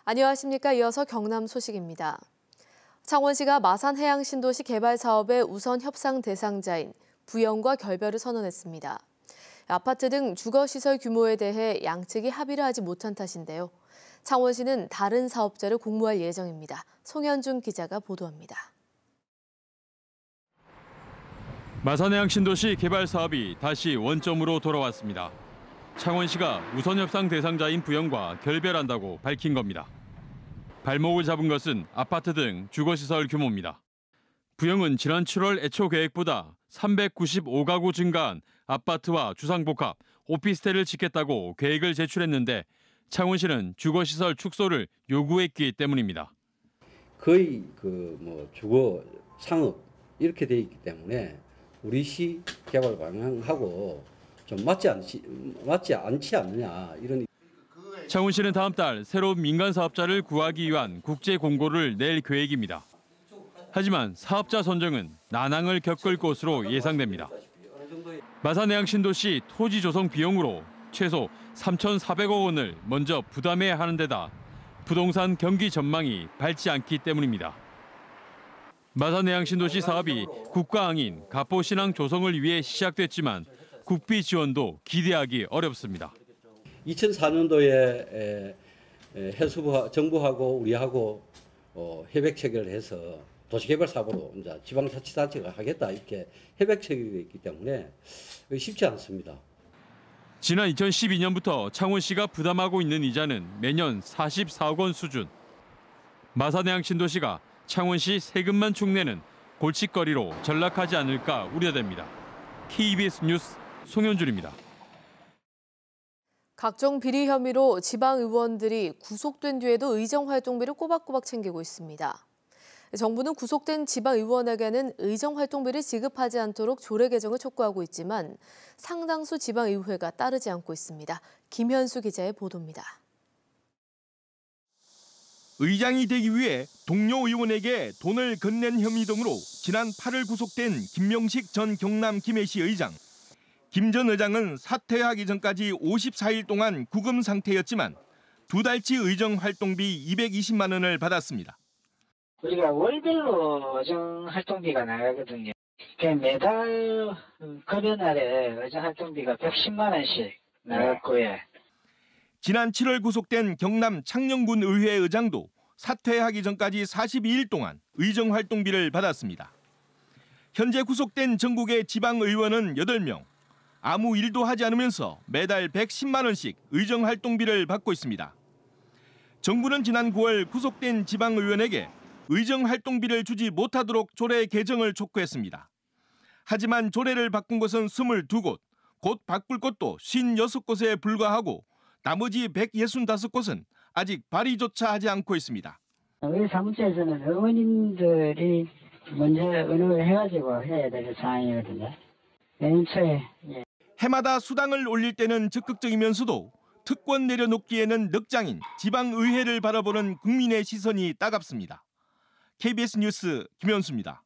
안녕하십니까. 이어서 경남 소식입니다. 창원시가 마산해양신도시 개발 사업의 우선 협상 대상자인 부영과 결별을 선언했습니다. 아파트 등 주거시설 규모에 대해 양측이 합의를 하지 못한 탓인데요. 창원시는 다른 사업자를 공모할 예정입니다. 송현준 기자가 보도합니다. 마산해양신도시 개발 사업이 다시 원점으로 돌아왔습니다. 창원시가 우선 협상 대상자인 부영과 결별한다고 밝힌 겁니다. 발목을 잡은 것은 아파트 등 주거시설 규모입니다. 부영은 지난 7월 애초 계획보다 395가구 증가한 아파트와 주상복합, 오피스텔을 짓겠다고 계획을 제출했는데 창원시는 주거시설 축소를 요구했기 때문입니다. 거의 주거 상업 이렇게 돼 있기 때문에 우리 시 개발 방향하고 좀 맞지 않지 않느냐 이런. 창원시는 다음 달 새로운 민간 사업자를 구하기 위한 국제 공고를 낼 계획입니다. 하지만 사업자 선정은 난항을 겪을 것으로 예상됩니다. 마산해양신도시 토지 조성 비용으로 최소 3,400억 원을 먼저 부담해야 하는 데다 부동산 경기 전망이 밝지 않기 때문입니다. 마산해양신도시 사업이 국가항인 가포신항 조성을 위해 시작됐지만 국비 지원도 기대하기 어렵습니다. 2004년도에 해수부 정부하고 우리하고 협약 체결을 해서 도시개발 사업으로 이제 지방자치단체가 하겠다 이렇게 협약 체결이 있기 때문에 쉽지 않습니다. 지난 2012년부터 창원시가 부담하고 있는 이자는 매년 44억 원 수준. 마산해양신도시가 창원시 세금만 축내는 골칫거리로 전락하지 않을까 우려됩니다. KBS 뉴스 송현준입니다. 각종 비리 혐의로 지방 의원들이 구속된 뒤에도 의정 활동비를 꼬박꼬박 챙기고 있습니다. 정부는 구속된 지방 의원에게는 의정 활동비를 지급하지 않도록 조례 개정을 촉구하고 있지만 상당수 지방 의회가 따르지 않고 있습니다. 김현수 기자의 보도입니다. 의장이 되기 위해 동료 의원에게 돈을 건넨 혐의 등으로 지난 8월 구속된 김명식 전 경남 김해시 의장. 김 전 의장은 사퇴하기 전까지 54일 동안 구금 상태였지만 2달치 의정 활동비 220만 원을 받았습니다. 우리가 월별로 의정 활동비가 나가거든요. 매달 급여날에 의정 활동비가 110만 원씩 나갔고요. 지난 7월 구속된 경남 창녕군 의회 의장도 사퇴하기 전까지 42일 동안 의정 활동비를 받았습니다. 현재 구속된 전국의 지방 의원은 8명. 아무 일도 하지 않으면서 매달 110만 원씩 의정 활동비를 받고 있습니다. 정부는 지난 9월 구속된 지방 의원에게 의정 활동비를 주지 못하도록 조례 개정을 촉구했습니다. 하지만 조례를 바꾼 곳은 22곳, 곧 바꿀 곳도 56곳에 불과하고 나머지 165곳은 아직 발의조차 하지 않고 있습니다. 우리 사무처에서는 의원님들이 먼저 의논을 해가지고 해야 될 사항이거든요. 내년 초에. 해마다 수당을 올릴 때는 적극적이면서도 특권 내려놓기에는 넉장인 지방의회를 바라보는 국민의 시선이 따갑습니다. KBS 뉴스 김현수입니다.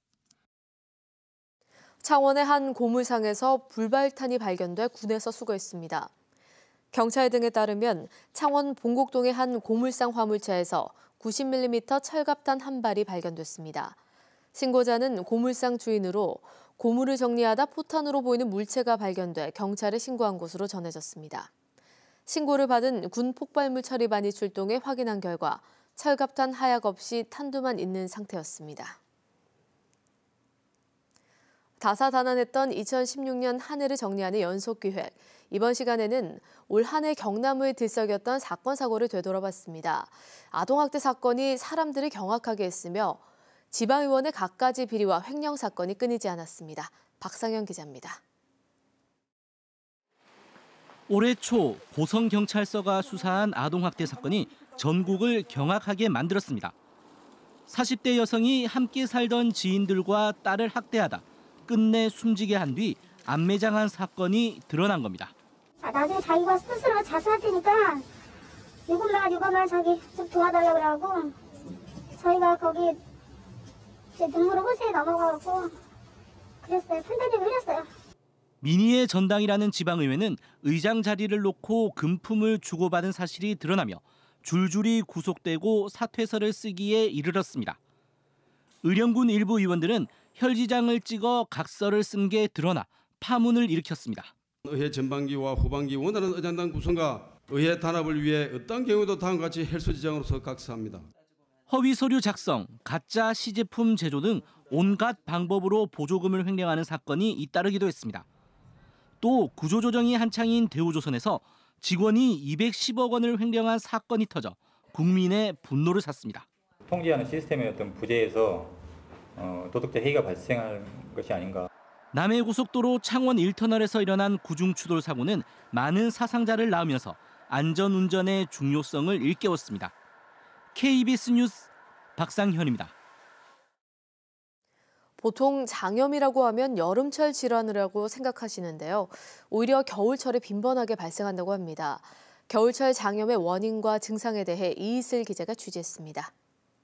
창원의 한 고물상에서 불발탄이 발견돼 군에서 수거했습니다. 경찰 등에 따르면 창원 봉곡동의 한 고물상 화물차에서 90mm 철갑탄 한 발이 발견됐습니다. 신고자는 고물상 주인으로 고물을 정리하다 포탄으로 보이는 물체가 발견돼 경찰에 신고한 것으로 전해졌습니다. 신고를 받은 군 폭발물 처리반이 출동해 확인한 결과 철갑탄 하약 없이 탄두만 있는 상태였습니다. 다사다난했던 2016년 한 해를 정리하는 연속기획. 이번 시간에는 올 한 해 경남을 들썩였던 사건 사고를 되돌아봤습니다. 아동학대 사건이 사람들을 경악하게 했으며 지방의원의 갖가지 비리와 횡령 사건이 끊이지 않았습니다. 박상현 기자입니다. 올해 초 고성경찰서가 수사한 아동학대 사건이 전국을 경악하게 만들었습니다. 40대 여성이 함께 살던 지인들과 딸을 학대하다 끝내 숨지게 한 뒤 안매장한 사건이 드러난 겁니다. 나중에 자기가 스스로 자수할 테니까 이것만 자기 좀 도와달라고 하고 저희가 거기 제 눈물을 호수에 넘어가고 그랬어요. 판단이 흐렸어요. 민의의 전당이라는 지방의회는 의장 자리를 놓고 금품을 주고받은 사실이 드러나며 줄줄이 구속되고 사퇴서를 쓰기에 이르렀습니다. 의령군 일부 의원들은 혈지장을 찍어 각서를 쓴 게 드러나 파문을 일으켰습니다. 의회 전반기와 후반기 원하는 의장단 구성과 의회 단합을 위해 어떤 경우도 다음과 같이 헬수지장으로서 각서합니다. 허위 서류 작성, 가짜 시제품 제조 등 온갖 방법으로 보조금을 횡령하는 사건이 잇따르기도 했습니다. 또 구조조정이 한창인 대우조선에서 직원이 210억 원을 횡령한 사건이 터져 국민의 분노를 샀습니다. 통제하는 시스템의 어떤 부재에서 도덕적 해이가 발생한 것이 아닌가. 남해고속도로 창원 1터널에서 일어난 구중추돌 사고는 많은 사상자를 낳으면서 안전운전의 중요성을 일깨웠습니다. KBS 뉴스 박상현입니다. 보통 장염이라고 하면 여름철 질환이라고 생각하시는데요. 오히려 겨울철에 빈번하게 발생한다고 합니다. 겨울철 장염의 원인과 증상에 대해 이희슬 기자가 취재했습니다.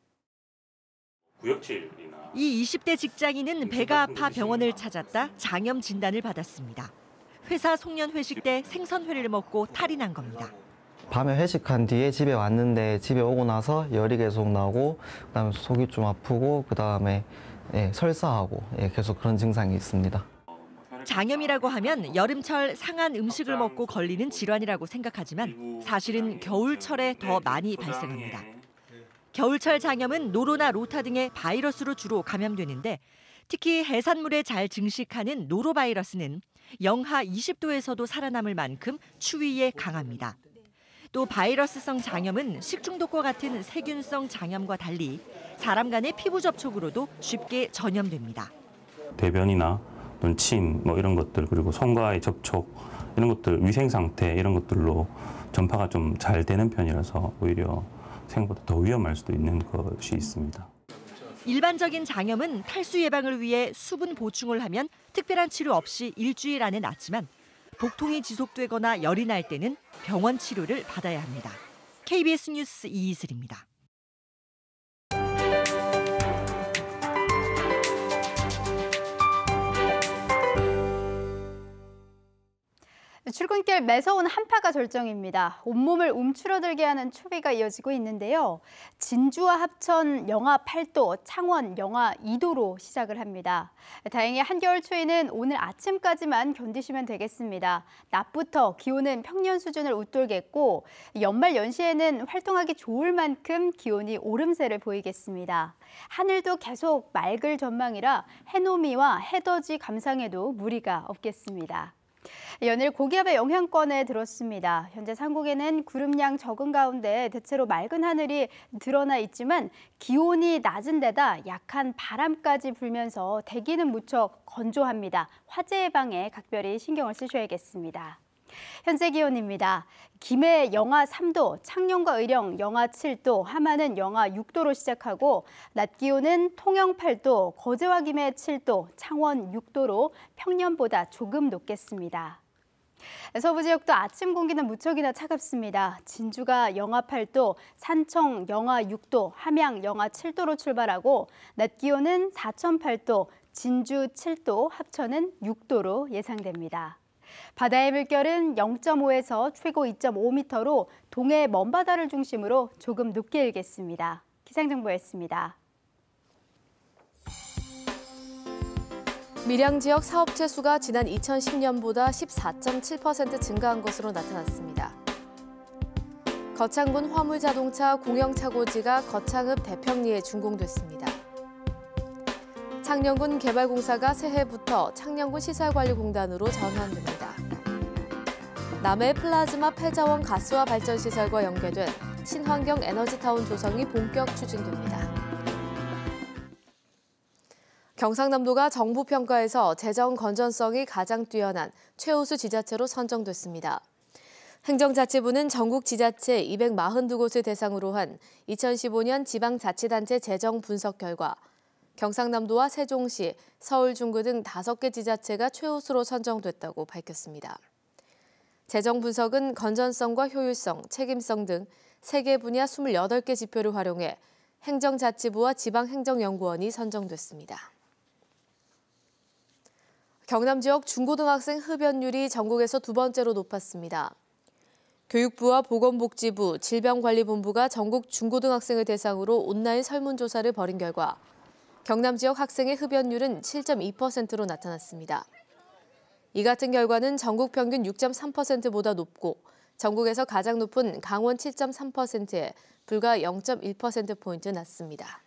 구역질이나 이 20대 직장인은 배가 아파 병원을 찾았다 장염 진단을 받았습니다. 회사 송년 회식 때 생선회를 먹고 탈이 난 겁니다. 밤에 회식한 뒤에 집에 왔는데 집에 오고 나서 열이 계속 나고 그다음에 속이 좀 아프고 그다음에 설사하고 계속 그런 증상이 있습니다. 장염이라고 하면 여름철 상한 음식을 먹고 걸리는 질환이라고 생각하지만 사실은 겨울철에 더 많이 발생합니다. 겨울철 장염은 노로나 로타 등의 바이러스로 주로 감염되는데 특히 해산물에 잘 증식하는 노로바이러스는 영하 20도에서도 살아남을 만큼 추위에 강합니다. 또 바이러스성 장염은 식중독과 같은 세균성 장염과 달리 사람 간의 피부 접촉으로도 쉽게 전염됩니다. 대변이나 또는 침 이런 것들 그리고 손과의 접촉 이런 것들 위생 상태 이런 것들로 전파가 좀 잘 되는 편이라서 오히려 생각보다 더 위험할 수도 있는 것이 있습니다. 일반적인 장염은 탈수 예방을 위해 수분 보충을 하면 특별한 치료 없이 일주일 안에 낫지만 복통이 지속되거나 열이 날 때는 병원 치료를 받아야 합니다. KBS 뉴스 이희슬입니다. 출근길 매서운 한파가 절정입니다. 온몸을 움츠러들게 하는 추위가 이어지고 있는데요. 진주와 합천 영하 8도, 창원 영하 2도로 시작을 합니다. 다행히 한겨울 추위는 오늘 아침까지만 견디시면 되겠습니다. 낮부터 기온은 평년 수준을 웃돌겠고 연말 연시에는 활동하기 좋을 만큼 기온이 오름세를 보이겠습니다. 하늘도 계속 맑을 전망이라 해노미와 해돋이 감상에도 무리가 없겠습니다. 연일 고기압의 영향권에 들었습니다. 현재 상공에는 구름량 적은 가운데 대체로 맑은 하늘이 드러나 있지만 기온이 낮은 데다 약한 바람까지 불면서 대기는 무척 건조합니다. 화재 예방에 각별히 신경을 쓰셔야겠습니다. 현재 기온입니다. 김해 영하 3도, 창녕과 의령 영하 7도, 함안은 영하 6도로 시작하고 낮 기온은 통영 8도, 거제와 김해 7도, 창원 6도로 평년보다 조금 높겠습니다. 서부 지역도 아침 공기는 무척이나 차갑습니다. 진주가 영하 8도, 산청 영하 6도, 함양 영하 7도로 출발하고 낮 기온은 사천 8도, 진주 7도, 합천은 6도로 예상됩니다. 바다의 물결은 0.5에서 최고 2.5m로 동해 먼바다를 중심으로 조금 높게 일겠습니다. 기상정보였습니다. 밀양 지역 사업체 수가 지난 2010년보다 14.7% 증가한 것으로 나타났습니다. 거창군 화물자동차 공영차고지가 거창읍 대평리에 준공됐습니다. 창녕군 개발공사가 새해부터 창녕군 시설관리공단으로 전환됩니다. 남해 플라즈마 폐자원 가스화 발전시설과 연계된 친환경 에너지타운 조성이 본격 추진됩니다. 경상남도가 정부 평가에서 재정 건전성이 가장 뛰어난 최우수 지자체로 선정됐습니다. 행정자치부는 전국 지자체 242곳을 대상으로 한 2015년 지방자치단체 재정 분석 결과 경상남도와 세종시, 서울 중구 등 5개 지자체가 최우수로 선정됐다고 밝혔습니다. 재정 분석은 건전성과 효율성, 책임성 등 3개 분야 28개 지표를 활용해 행정자치부와 지방행정연구원이 선정됐습니다. 경남 지역 중고등학생 흡연율이 전국에서 2번째로 높았습니다. 교육부와 보건복지부, 질병관리본부가 전국 중고등학생을 대상으로 온라인 설문조사를 벌인 결과 경남 지역 학생의 흡연율은 7.2%로 나타났습니다. 이 같은 결과는 전국 평균 6.3%보다 높고 전국에서 가장 높은 강원 7.3%에 불과 0.1%포인트 낮습니다.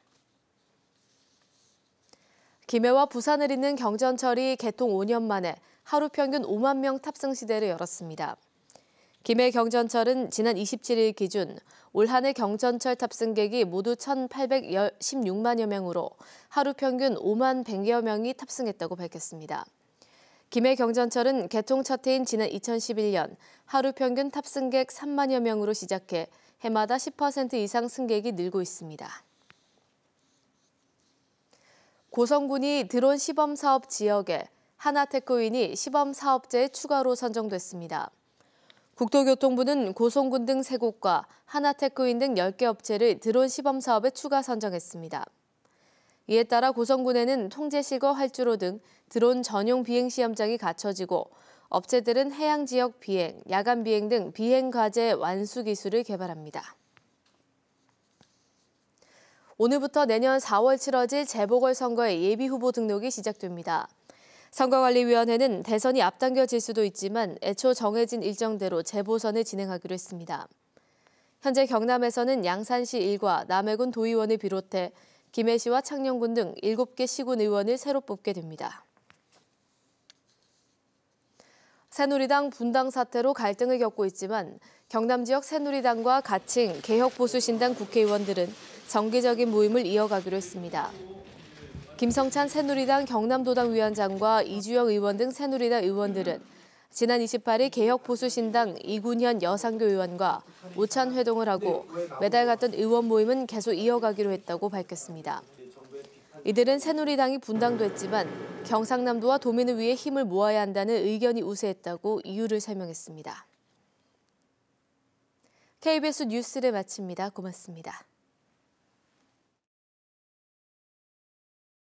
김해와 부산을 잇는 경전철이 개통 5년 만에 하루 평균 5만 명 탑승 시대를 열었습니다. 김해 경전철은 지난 27일 기준 올 한 해 경전철 탑승객이 모두 1,816만여 명으로 하루 평균 5만 100여 명이 탑승했다고 밝혔습니다. 김해 경전철은 개통 첫 해인 지난 2011년 하루 평균 탑승객 3만여 명으로 시작해 해마다 10% 이상 승객이 늘고 있습니다. 고성군이 드론 시범 사업 지역에 하나테크윈이 시범 사업자에 추가로 선정됐습니다. 국토교통부는 고성군 등 3곳과 하나테크윈 등 10개 업체를 드론 시범 사업에 추가 선정했습니다. 이에 따라 고성군에는 통제실과 활주로 등 드론 전용 비행 시험장이 갖춰지고 업체들은 해양 지역 비행, 야간 비행 등 비행 과제 완수 기술을 개발합니다. 오늘부터 내년 4월 치러질 재보궐선거의 예비후보 등록이 시작됩니다. 선거관리위원회는 대선이 앞당겨질 수도 있지만 애초 정해진 일정대로 재보선을 진행하기로 했습니다. 현재 경남에서는 양산시 1과 남해군 도의원을 비롯해 김해시와 창녕군 등 7개 시군 의원을 새로 뽑게 됩니다. 새누리당 분당 사태로 갈등을 겪고 있지만 경남 지역 새누리당과 가칭 개혁보수신당 국회의원들은 정기적인 모임을 이어가기로 했습니다. 김성찬 새누리당 경남도당 위원장과 이주영 의원 등 새누리당 의원들은 지난 28일 개혁보수신당 이군현 여상교 의원과 오찬 회동을 하고 매달 갔던 의원 모임은 계속 이어가기로 했다고 밝혔습니다. 이들은 새누리당이 분당됐지만 경상남도와 도민을 위해 힘을 모아야 한다는 의견이 우세했다고 이유를 설명했습니다. KBS 뉴스를 마칩니다. 고맙습니다.